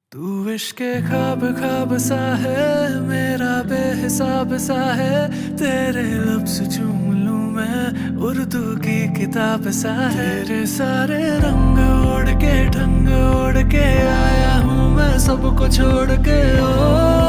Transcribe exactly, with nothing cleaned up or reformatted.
तू इश्क के ख्वाब ख्वाब सा है, मेरा बेहिसाब सा है। तेरे लफ्ज़ चूम लूं मैं, उर्दू की किताब सा है। तेरे सारे रंग ओढ़ के ढंग ओढ़ के आया हूँ मैं, सबको छोड़ के। ओ